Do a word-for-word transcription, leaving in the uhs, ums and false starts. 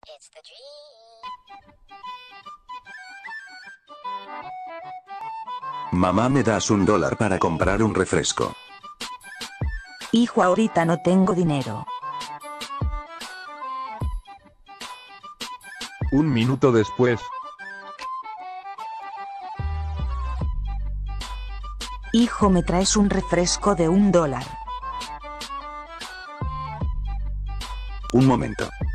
Mamá, ¿me das un dólar para comprar un refresco? Hijo, ahorita no tengo dinero. Un minuto después. Hijo, ¿me traes un refresco de un dólar? Un momento.